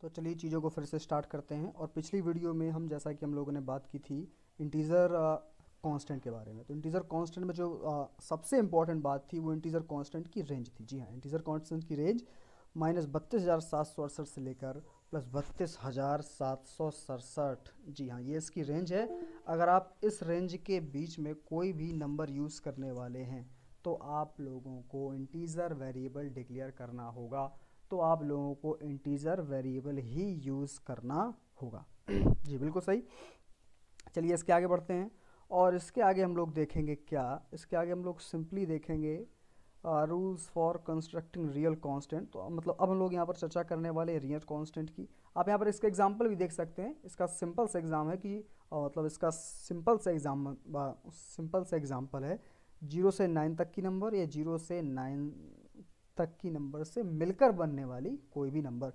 तो चलिए चीज़ों को फिर से स्टार्ट करते हैं। और पिछली वीडियो में हम जैसा कि हम लोगों ने बात की थी इंटीज़र कांस्टेंट के बारे में। तो इंटीज़र कांस्टेंट में जो सबसे इम्पॉर्टेंट बात थी वो इंटीज़र कांस्टेंट की रेंज थी। जी हाँ, इंटीज़र कांस्टेंट की रेंज -32,768 से लेकर +32,767। जी हाँ, ये इसकी रेंज है। अगर आप इस रेंज के बीच में कोई भी नंबर यूज़ करने वाले हैं तो आप लोगों को इंटीज़र वेरिएबल डिक्लेयर करना होगा। तो आप लोगों को इंटीज़र वेरिएबल ही यूज़ करना होगा। जी बिल्कुल सही। चलिए इसके आगे बढ़ते हैं और इसके आगे हम लोग देखेंगे क्या, इसके आगे हम लोग सिंपली देखेंगे rules for constructing real constant. तो मतलब अब हम लोग यहाँ पर चर्चा करने वाले रियल कांस्टेंट की। आप यहाँ पर इसका एग्जांपल भी देख सकते हैं। इसका सिंपल सा एग्जाम है कि मतलब इसका सिंपल सा एग्जाम्पल है 0 से 9 तक की नंबर या 0 से 9 तक की नंबर से मिलकर बनने वाली कोई भी नंबर।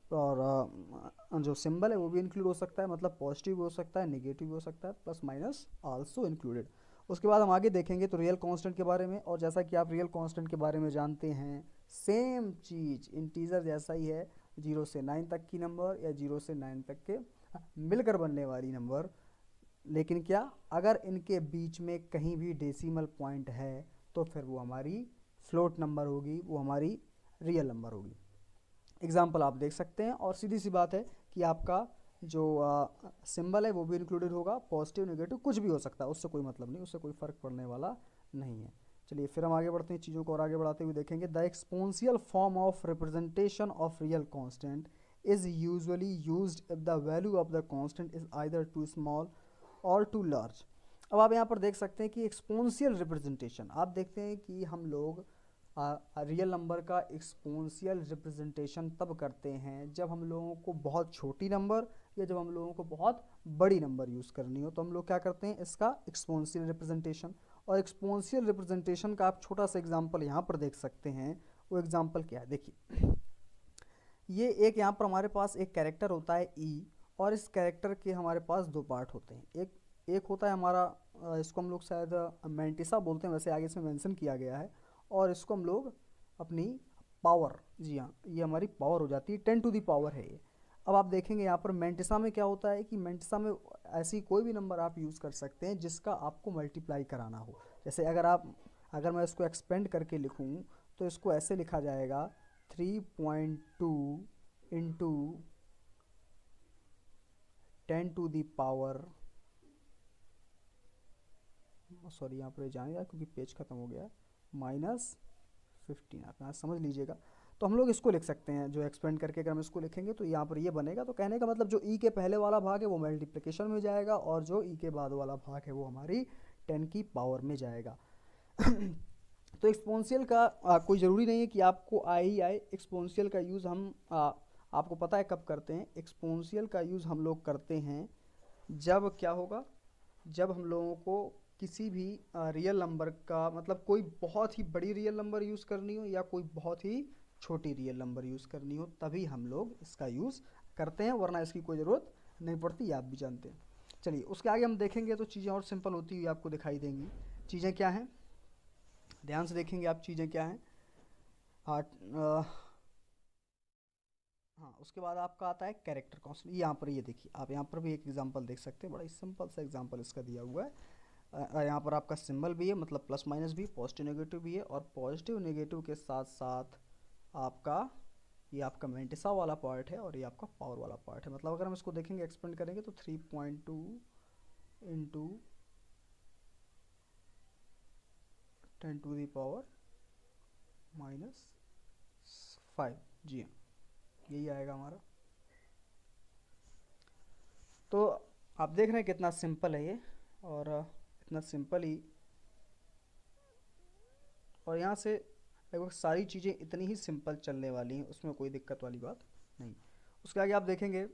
और जो सिंबल है वो भी इंक्लूड हो सकता है, मतलब पॉजिटिव भी हो सकता है, नेगेटिव भी हो सकता है, प्लस माइनस आल्सो इंक्लूडेड। उसके बाद हम आगे देखेंगे तो रियल कांस्टेंट के बारे में। और जैसा कि आप रियल कांस्टेंट के बारे में जानते हैं, सेम चीज़ इंटीजर जैसा ही है, 0 से 9 तक की नंबर या 0 से 9 तक के मिलकर बनने वाली नंबर। लेकिन क्या, अगर इनके बीच में कहीं भी डेसिमल पॉइंट है तो फिर वो हमारी फ्लोट नंबर होगी, वो हमारी रियल नंबर होगी। एग्जाम्पल आप देख सकते हैं। और सीधी सी बात है कि आपका जो सिंबल है वो भी इंक्लूडेड होगा, पॉजिटिव नेगेटिव कुछ भी हो सकता है, उससे कोई मतलब नहीं, उससे कोई फ़र्क पड़ने वाला नहीं है। चलिए फिर हम आगे बढ़ते हैं, चीज़ों को और आगे बढ़ाते हुए देखेंगे। The exponential form of representation of real constant is usually used if the value of the constant is either too small और टू लार्ज। अब आप यहाँ पर देख सकते हैं कि एक्सपोनेंशियल रिप्रेजेंटेशन, आप देखते हैं कि हम लोग रियल नंबर का एक्सपोनेंशियल रिप्रेजेंटेशन तब करते हैं जब हम लोगों को बहुत छोटी नंबर या जब हम लोगों को बहुत बड़ी नंबर यूज़ करनी हो, तो हम लोग क्या करते हैं, इसका एक्सपोनेंशियल रिप्रेजेंटेशन। और एक्सपोनेंशियल रिप्रेजेंटेशन का आप छोटा सा एग्जांपल यहाँ पर देख सकते हैं। वो एग्जांपल क्या है, देखिए ये एक यहाँ पर हमारे पास एक कैरेक्टर होता है ई, और इस कैरेक्टर के हमारे पास दो पार्ट होते हैं। एक होता है हमारा इसको हम लोग शायद मैंटिसा बोलते हैं, वैसे आगे इसमें मेंशन किया गया है। और इसको हम लोग अपनी पावर, जी हाँ ये हमारी पावर हो जाती है, 10 टू दी पावर है ये। अब आप देखेंगे यहाँ पर मैंटिसा में क्या होता है कि मैंटिसा में ऐसी कोई भी नंबर आप यूज़ कर सकते हैं जिसका आपको मल्टीप्लाई कराना हो। जैसे अगर मैं इसको एक्सपेंड करके लिखूँ तो इसको ऐसे लिखा जाएगा 3.2 into 10 to the power, sorry यहाँ पर जाने यार क्योंकि पेज खत्म हो गया, -15। आप यहाँ समझ लीजिएगा। तो हम लोग इसको लिख सकते हैं, जो एक्सपेंड करके अगर हम इसको लिखेंगे तो यहाँ पर ये बनेगा। तो कहने का मतलब जो ई के पहले वाला भाग है वो मल्टीप्लिकेशन में जाएगा और जो ई के बाद वाला भाग है वो हमारी 10 की पावर में जाएगा। तो एक्सपोनेंशियल का कोई ज़रूरी नहीं है कि आपको आए ही आए। एक्सपोनेंशियल का यूज़ हम आपको पता है कब करते हैं। एक्सपोनेंशियल का यूज़ हम लोग करते हैं जब क्या होगा, जब हम लोगों को किसी भी रियल नंबर का मतलब कोई बहुत ही बड़ी रियल नंबर यूज़ करनी हो या कोई बहुत ही छोटी रियल नंबर यूज़ करनी हो, तभी हम लोग इसका यूज़ करते हैं, वरना इसकी कोई ज़रूरत नहीं पड़ती, आप भी जानते हैं। चलिए उसके आगे हम देखेंगे तो चीज़ें और सिंपल होती हुई आपको दिखाई देंगी। चीज़ें क्या हैं, ध्यान से देखेंगे आप, चीज़ें क्या हैं। हाँ उसके बाद आपका आता है कैरेक्टर कांस्टेंट। यहाँ पर ये देखिए, आप यहाँ पर भी एक एग्जांपल देख सकते हैं, बड़ा ही सिंपल सा एग्जांपल इसका दिया हुआ है। यहाँ पर आपका सिंबल भी है, मतलब प्लस माइनस भी, पॉजिटिव नेगेटिव भी है। और पॉजिटिव नेगेटिव के साथ साथ आपका ये आपका मैंटिसा वाला पार्ट है और ये आपका पावर वाला पार्ट है। मतलब अगर हम इसको देखेंगे एक्सपेंड करेंगे तो 3.2 इंटू 10 टू दी पावर -5। जी हाँ, यही आएगा हमारा। तो आप देख रहे हैं कितना सिंपल है ये, और इतना सिंपल ही, और यहाँ से लगभग सारी चीज़ें इतनी ही सिंपल चलने वाली हैं, उसमें कोई दिक्कत वाली बात नहीं। उसके आगे आप देखेंगे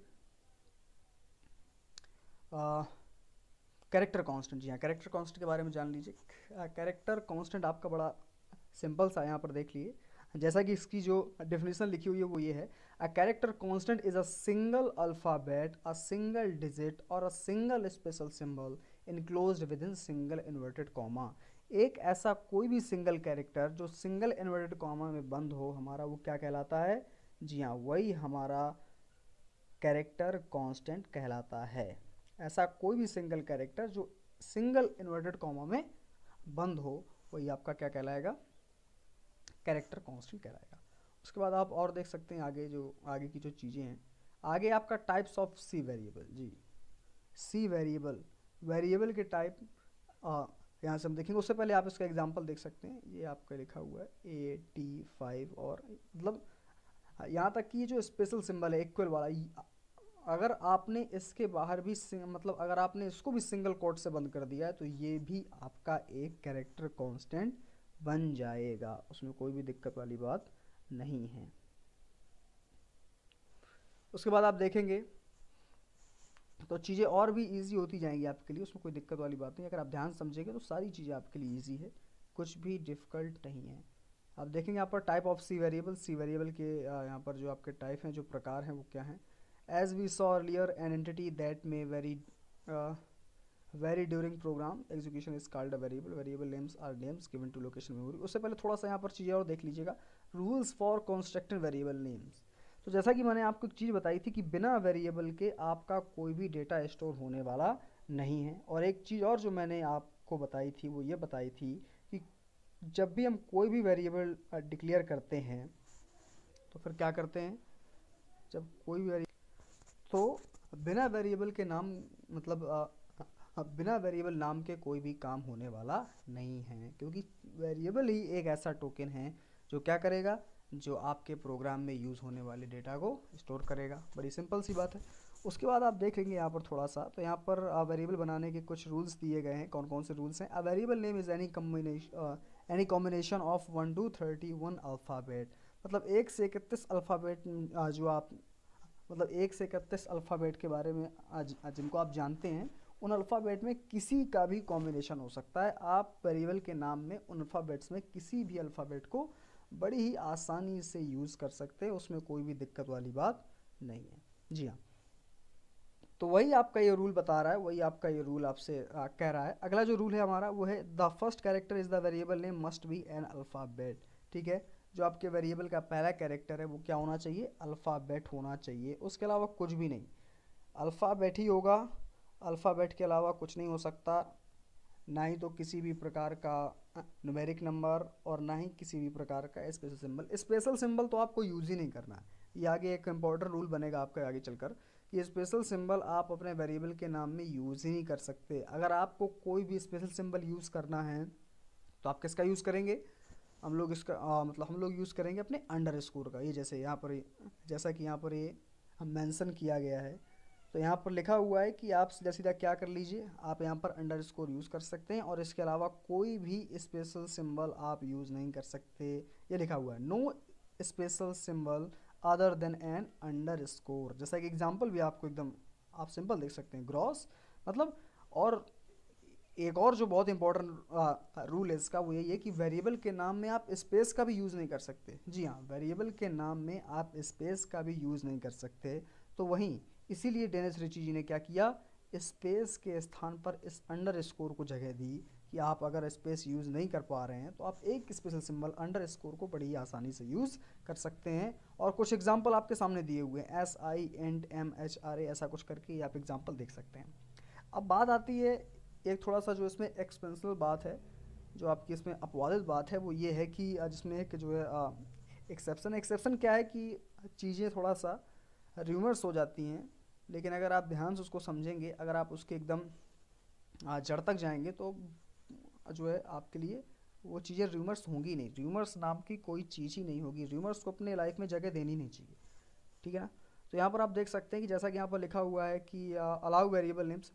कैरेक्टर कांस्टेंट। जी हाँ, कैरेक्टर कांस्टेंट के बारे में जान लीजिए। कैरेक्टर कांस्टेंट आपका बड़ा सिंपल सा, यहाँ पर देख लिए जैसा कि इसकी जो डेफिनेशन लिखी हुई है वो ये है, a character constant is a single alphabet, a single digit और a single special symbol enclosed within single inverted comma. एक ऐसा कोई भी सिंगल कैरेक्टर जो सिंगल इन्वर्टेड कॉमा में बंद हो, हमारा वो क्या कहलाता है, जी हाँ वही हमारा कैरेक्टर कांस्टेंट कहलाता है। ऐसा कोई भी सिंगल कैरेक्टर जो सिंगल इन्वर्टेड कॉमा में बंद हो वही आपका क्या कहलाएगा, कैरेक्टर कांस्टेंट कहलाएगा। उसके बाद आप और देख सकते हैं आगे की जो चीज़ें हैं, आगे आपका टाइप्स ऑफ सी वेरिएबल। जी, सी वेरिएबल के टाइप यहाँ से हम देखेंगे। उससे पहले आप इसका एग्जांपल देख सकते हैं, ये आपका लिखा हुआ है AT5 और मतलब यहाँ तक कि ये जो स्पेशल सिंबल है इक्वल वाला, अगर आपने इसके बाहर भी मतलब अगर आपने इसको भी सिंगल कोट से बंद कर दिया है तो ये भी आपका एक कैरेक्टर कांस्टेंट बन जाएगा, उसमें कोई भी दिक्कत वाली बात नहीं है। उसके बाद आप देखेंगे तो चीज़ें और भी इजी होती जाएंगी आपके लिए, उसमें कोई दिक्कत वाली बात नहीं। अगर आप ध्यान समझेंगे तो सारी चीज़ें आपके लिए इजी है, कुछ भी डिफ़िकल्ट नहीं है। आप देखेंगे यहाँ पर टाइप ऑफ सी वेरिएबल के यहाँ पर जो आपके टाइप हैं, जो प्रकार हैं वो क्या हैं। As we saw earlier an entity that may vary during program execution is called a variable names are names given to location memory. उससे पहले थोड़ा सा यहाँ पर चीज़ें और देख लीजिएगा, rules for constructing variable names. तो जैसा कि मैंने आपको एक चीज़ बताई थी कि बिना वेरिएबल के आपका कोई भी डेटा स्टोर होने वाला नहीं है। और एक चीज़ और जो मैंने आपको बताई थी वो ये बताई थी कि जब भी हम कोई भी वेरिएबल डिक्लेयर करते हैं तो फिर क्या करते हैं, जब कोई भी तो बिना वेरिएबल के नाम मतलब बिना वेरिएबल नाम के कोई भी काम होने वाला नहीं है, क्योंकि वेरिएबल ही एक ऐसा टोकन है जो क्या करेगा, जो आपके प्रोग्राम में यूज़ होने वाले डेटा को स्टोर करेगा। बड़ी सिंपल सी बात है। उसके बाद आप देख लेंगे यहाँ पर थोड़ा सा, तो यहाँ पर वेरिएबल बनाने के कुछ रूल्स दिए गए हैं। कौन कौन से रूल्स हैं। A variable name is any combination of 1 to 31 alphabet, मतलब 1 से 31 अल्फ़ाबेट जो आप मतलब 1 से 31 अल्फ़ाबेट के बारे में आज जिनको आप जानते हैं, उन अल्फ़ाबेट में किसी का भी कॉम्बिनेशन हो सकता है। आप वेरिएबल के नाम में उन अल्फ़ाबेट्स में किसी भी अल्फ़ाबेट को बड़ी ही आसानी से यूज़ कर सकते हैं, उसमें कोई भी दिक्कत वाली बात नहीं है। जी हाँ, तो वही आपका ये रूल बता रहा है, वही आपका ये रूल आपसे कह रहा है। अगला जो रूल है हमारा वो है the first character is the variable name must be an alphabet. ठीक है, जो आपके वेरिएबल का पहला कैरेक्टर है वो क्या होना चाहिए, अल्फ़ाबेट होना चाहिए, उसके अलावा कुछ भी नहीं, अल्फ़ाबेट ही होगा। अल्फ़ाबेट के अलावा कुछ नहीं हो सकता, ना ही तो किसी भी प्रकार का न्यूमेरिक नंबर और ना ही किसी भी प्रकार का स्पेशल सिंबल। स्पेशल सिंबल तो आपको यूज़ ही नहीं करना है, ये आगे एक इम्पॉर्टेंट रूल बनेगा आपका आगे चलकर कि स्पेशल सिंबल आप अपने वेरिएबल के नाम में यूज़ ही नहीं कर सकते। अगर आपको कोई भी स्पेशल सिंबल यूज़ करना है तो आप किसका यूज़ करेंगे, हम लोग इसका मतलब हम लोग यूज़ करेंगे अपने अंडरस्कोर का। ये जैसे यहाँ पर जैसा कि यहाँ पर ये हम मेंशन किया गया है, तो यहाँ पर लिखा हुआ है कि आप सीधा सीधा क्या कर लीजिए, आप यहाँ पर अंडरस्कोर यूज़ कर सकते हैं और इसके अलावा कोई भी स्पेशल सिंबल आप यूज़ नहीं कर सकते। ये लिखा हुआ है no special symbol other than an underscore. जैसा कि एग्जांपल भी आपको एकदम आप सिंपल देख सकते हैं, ग्रॉस मतलब। और एक और जो बहुत इंपॉर्टेंट रूल है इसका वो यही है कि वेरिएबल के नाम में आप स्पेस का भी यूज़ नहीं कर सकते। जी हाँ, वेरिएबल के नाम में आप स्पेस का भी यूज़ नहीं कर सकते। तो वहीं इसीलिए डेनिस रिची जी ने क्या किया, स्पेस के स्थान पर इस अंडरस्कोर को जगह दी कि आप अगर स्पेस यूज़ नहीं कर पा रहे हैं तो आप एक स्पेशल सिंबल अंडरस्कोर को बड़ी ही आसानी से यूज़ कर सकते हैं। और कुछ एग्जांपल आपके सामने दिए हुए हैं, SINTMHRA ऐसा कुछ करके आप एग्जांपल देख सकते हैं। अब बात आती है एक थोड़ा सा जो इसमें एक्सपेंसिव बात है, जो आपकी इसमें अपवादित बात है, वो ये है कि जिसमें एक जो है एक्सेप्शन क्या है कि चीज़ें थोड़ा सा र्यूमर्स हो जाती हैं, लेकिन अगर आप ध्यान से उसको समझेंगे, अगर आप उसके एकदम जड़ तक जाएंगे तो जो है आपके लिए वो चीज़ें र्यूमर्स होंगी नहीं। र्यूमर्स नाम की कोई चीज़ ही नहीं होगी, र्यूमर्स को अपने लाइफ में जगह देनी नहीं चाहिए। ठीक है ना। तो यहाँ पर आप देख सकते हैं कि जैसा कि यहाँ पर लिखा हुआ है कि अलाउ वेरिएबल नेम्स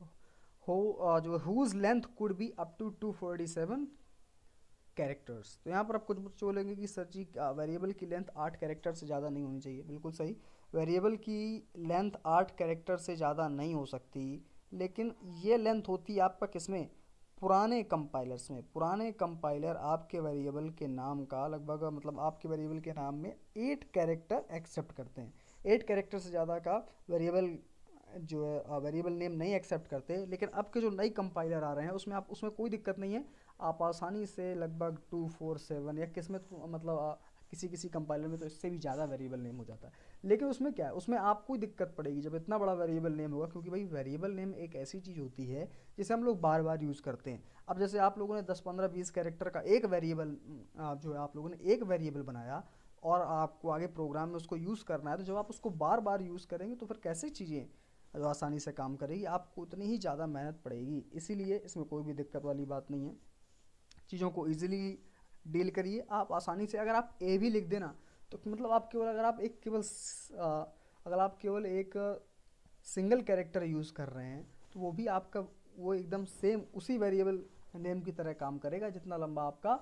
हो जो whose length could be up to 247 characters. तो यहाँ पर आप कुछ बोलेंगे कि सर जी वेरिएबल की लेंथ 8 कैरेक्टर से ज़्यादा नहीं होनी चाहिए। बिल्कुल सही, वेरिएबल की लेंथ 8 कैरेक्टर से ज़्यादा नहीं हो सकती, लेकिन ये लेंथ होती है आपका किसमें, पुराने कंपाइलर्स में। पुराने कंपाइलर आपके वेरिएबल के नाम का लगभग मतलब आपके वेरिएबल के नाम में 8 कैरेक्टर एक्सेप्ट करते हैं। 8 कैरेक्टर से ज़्यादा का वेरिएबल जो है वेरिएबल नेम नहीं एक्सेप्ट करते। लेकिन अब के जो नई कंपाइलर आ रहे हैं उसमें कोई दिक्कत नहीं है, आप आसानी से लगभग 247 या किसमें मतलब किसी किसी कंपाइलर में तो इससे भी ज़्यादा वेरिएबल नेम हो जाता है। लेकिन उसमें क्या है, उसमें आपको दिक्कत पड़ेगी जब इतना बड़ा वेरिएबल नेम होगा, क्योंकि भाई वेरिएबल नेम एक ऐसी चीज़ होती है जिसे हम लोग बार बार यूज़ करते हैं। अब जैसे आप लोगों ने 10 15 20 कैरेक्टर का एक वेरिएबल जो है आप लोगों ने एक वेरिएबल बनाया और आपको आगे प्रोग्राम में उसको यूज़ करना है, तो जब आप उसको बार बार यूज़ करेंगे तो फिर कैसे चीज़ें जो आसानी से काम करेगी, आपको उतनी ही ज़्यादा मेहनत पड़ेगी। इसीलिए इसमें कोई भी दिक्कत वाली बात नहीं है, चीज़ों को ईजिली डील करिए। आप आसानी से अगर आप ए भी लिख देना तो मतलब आप केवल अगर आप एक केवल अगर आप केवल एक सिंगल कैरेक्टर यूज़ कर रहे हैं तो वो भी आपका वो एकदम सेम उसी वेरिएबल नेम की तरह काम करेगा जितना लंबा आपका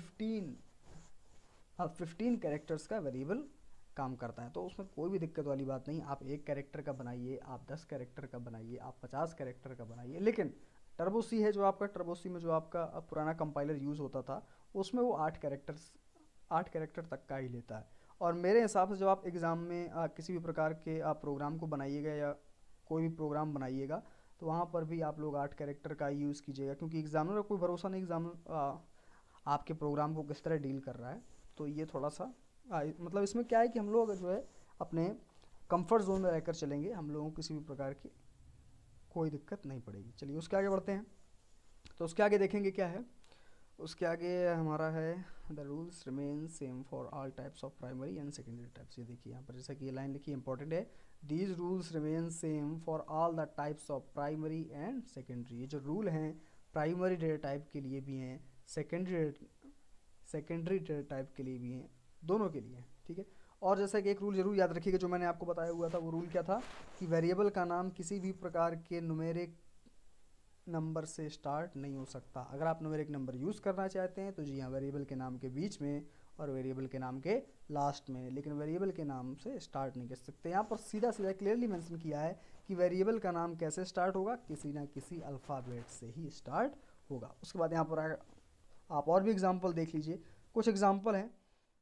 15 कैरेक्टर्स का वेरिएबल काम करता है। तो उसमें कोई भी दिक्कत वाली बात नहीं, आप एक कैरेक्टर का बनाइए, आप 10 कैरेक्टर का बनाइए, आप 50 कैरेक्टर का बनाइए। लेकिन टर्बो सी है जो आपका, टर्बो सी में जो आपका पुराना कंपाइलर यूज़ होता था उसमें वो 8 कैरेक्टर तक का ही लेता है। और मेरे हिसाब से जब आप एग्ज़ाम में किसी भी प्रकार के आप प्रोग्राम को बनाइएगा या कोई भी प्रोग्राम बनाइएगा तो वहाँ पर भी आप लोग 8 कैरेक्टर का यूज़ कीजिएगा, क्योंकि एग्जामिनर को कोई भरोसा नहीं एग्जामिनर आपके प्रोग्राम को किस तरह डील कर रहा है। तो ये थोड़ा सा मतलब इसमें क्या है कि हम लोग जो है अपने कंफर्ट जोन में रहकर चलेंगे, हम लोगों को किसी भी प्रकार की कोई दिक्कत नहीं पड़ेगी। चलिए उसके आगे बढ़ते हैं। तो उसके आगे देखेंगे क्या है, उसके आगे हमारा है the rules remain same for all types of primary and secondary types. ये देखिए यहाँ पर जैसा कि ये लाइन लिखी इंपॉर्टेंट है, these rules remain same for all the types of primary and secondary. ये जो रूल हैं प्राइमरी डेटा टाइप के लिए भी हैं, सेकेंडरी डेटा टाइप के लिए भी हैं, दोनों के लिए, ठीक है। और जैसा कि एक रूल जरूर याद रखिएगा जो मैंने आपको बताया हुआ था, वो रूल क्या था कि वेरिएबल का नाम किसी भी प्रकार के न्यूमेरिक नंबर से स्टार्ट नहीं हो सकता। अगर आप न्यूमेरिक नंबर यूज़ करना चाहते हैं तो जी हाँ, वेरिएबल के नाम के बीच में और वेरिएबल के नाम के लास्ट में, लेकिन वेरिएबल के नाम से स्टार्ट नहीं कर सकते। यहाँ पर सीधा सीधा क्लियरली मेंशन किया है कि वेरिएबल का नाम कैसे स्टार्ट होगा, किसी ना किसी अल्फ़ाबेट से ही स्टार्ट होगा। उसके बाद यहाँ पर आप और भी एग्जाम्पल देख लीजिए, कुछ एग्जाम्पल हैं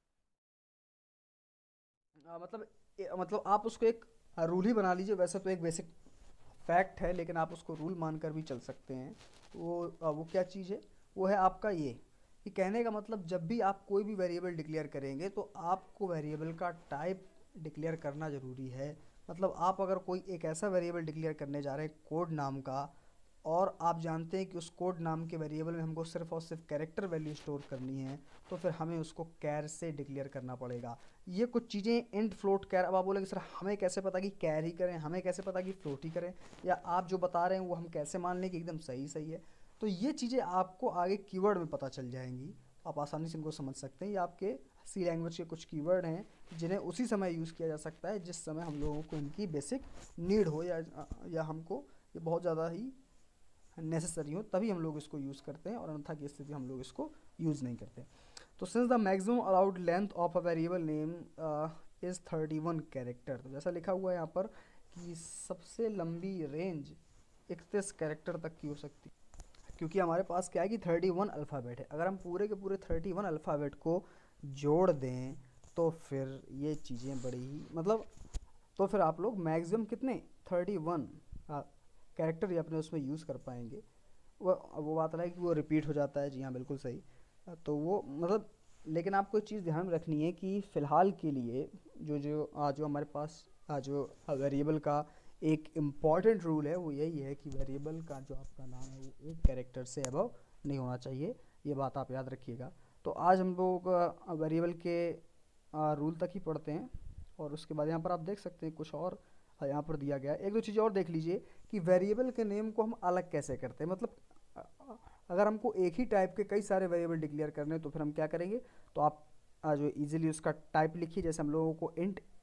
मतलब आप उसको एक रूल ही बना लीजिए। वैसे तो एक बेसिक फैक्ट है लेकिन आप उसको रूल मानकर भी चल सकते हैं। वो क्या चीज़ है, वो है आपका ये कि कहने का मतलब जब भी आप कोई भी वेरिएबल डिक्लेयर करेंगे तो आपको वेरिएबल का टाइप डिक्लेयर करना ज़रूरी है। मतलब आप अगर कोई एक ऐसा वेरिएबल डिक्लेयर करने जा रहे हैं कोड नाम का, और आप जानते हैं कि उस कोड नाम के वेरिएबल में हमको सिर्फ और सिर्फ कैरेक्टर वैल्यू स्टोर करनी है, तो फिर हमें उसको कैर से डिक्लेयर करना पड़ेगा। ये कुछ चीज़ें इंट फ्लोट कैर, अब आप बोलेंगे सर हमें कैसे पता कि कैर ही करें, हमें कैसे पता कि फ्लोट ही करें, या आप जो बता रहे हैं वो हम कैसे मान लें कि एकदम सही सही है। तो ये चीज़ें आपको आगे कीवर्ड में पता चल जाएंगी, आप आसानी से इनको समझ सकते हैं। ये आपके सी लैंग्वेज के कुछ कीवर्ड हैं जिन्हें उसी समय यूज़ किया जा सकता है जिस समय हम लोगों को इनकी बेसिक नीड हो, या हमको ये बहुत ज़्यादा ही नेसेसरी हो, तभी हम लोग इसको यूज़ करते हैं, और अन्यथा की स्थिति हम लोग इसको यूज़ नहीं करते। तो since the maximum allowed length of a variable name is 31 character, तो जैसा लिखा हुआ है यहाँ पर कि सबसे लंबी रेंज 31 कैरेक्टर तक की हो सकती है, क्योंकि हमारे पास क्या है कि 31 अल्फ़ाबेट है। अगर हम पूरे के पूरे 31 अल्फ़ाबेट को जोड़ दें तो फिर ये चीज़ें बड़ी ही मतलब, तो फिर आप लोग मैक्सिमम कितने 31 कैरेक्टर ही अपने उसमें यूज़ कर पाएंगे। वो बात है कि वो रिपीट हो जाता है, जी हाँ बिल्कुल सही। तो वो मतलब, लेकिन आपको एक चीज़ ध्यान में रखनी है कि फ़िलहाल के लिए जो हमारे पास जो वेरिएबल का एक इम्पॉर्टेंट रूल है वो यही है कि वेरिएबल का जो आपका नाम है वो एक कैरेक्टर से अबव नहीं होना चाहिए, ये बात आप याद रखिएगा। तो आज हम लोग वेरिएबल के रूल तक ही पढ़ते हैं, और उसके बाद यहाँ पर आप देख सकते हैं कुछ और यहाँ पर दिया गया है। एक दो चीज़ें और देख लीजिए कि वेरिएबल के नेम को हम अलग कैसे करते हैं। मतलब अगर हमको एक ही टाइप के कई सारे वेरिएबल डिक्लेयर करने हैं तो फिर हम क्या करेंगे, तो आप जो इजीली उसका टाइप लिखिए। जैसे हम लोगों को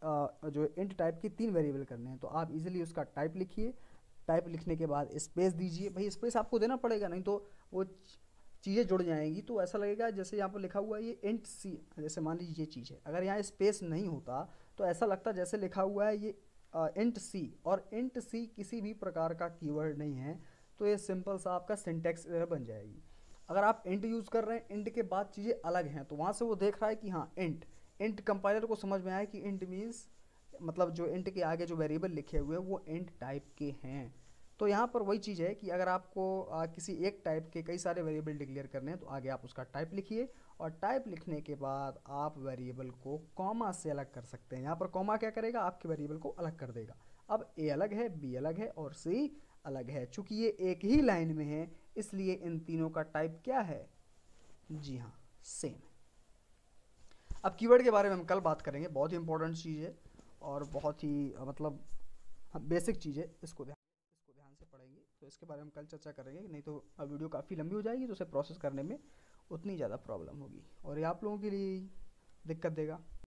इंट टाइप की 3 वेरिएबल करने हैं तो आप इजीली उसका टाइप लिखिए। टाइप लिखने के बाद स्पेस दीजिए, भाई स्पेस आपको देना पड़ेगा, नहीं तो वो चीज़ें जुड़ जाएंगी तो ऐसा लगेगा जैसे यहाँ पर लिखा हुआ है ये इंट सी, जैसे मान लीजिए ये चीज़ है, अगर यहाँ स्पेस नहीं होता तो ऐसा लगता जैसे लिखा हुआ है ये इंट सी, और इंट सी किसी भी प्रकार का कीवर्ड नहीं है, तो ये सिंपल सा आपका सिंटैक्स एरर बन जाएगी। अगर आप इंट यूज़ कर रहे हैं, इंट के बाद चीज़ें अलग हैं, तो वहाँ से वो देख रहा है कि हाँ इंट कंपाइलर को समझ में आया कि इंट मीन्स मतलब जो इंट के आगे जो वेरिएबल लिखे हुए हैं वो इंट टाइप के हैं। तो यहाँ पर वही चीज़ है कि अगर आपको किसी एक टाइप के कई सारे वेरिएबल डिक्लेयर करने हैं तो आगे आप उसका टाइप लिखिए और टाइप लिखने के बाद आप वेरिएबल को कॉमा से अलग कर सकते हैं। यहाँ पर कॉमा क्या करेगा, आपके वेरिएबल को अलग कर देगा। अब ए अलग है, बी अलग है और सी अलग है। चूंकि ये एक ही लाइन में है इसलिए इन तीनों का टाइप क्या है, जी हाँ, सेम है। अब कीवर्ड के बारे में हम कल बात करेंगे, बहुत ही इंपॉर्टेंट चीज़ है और बहुत ही मतलब बेसिक चीज़ है, इसको ध्यान से पढ़ेंगे तो इसके बारे में हम कल चर्चा करेंगे, नहीं तो अब वीडियो काफ़ी लंबी हो जाएगी तो उसे प्रोसेस करने में उतनी ज़्यादा प्रॉब्लम होगी और ये आप लोगों के लिए दिक्कत देगा।